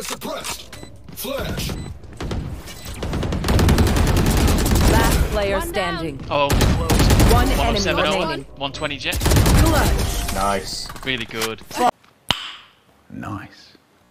suppressed. Flash. Last player standing. Oh, One enemy 107 remaining. 120 jet. Clutch. Nice. Really good. Nice.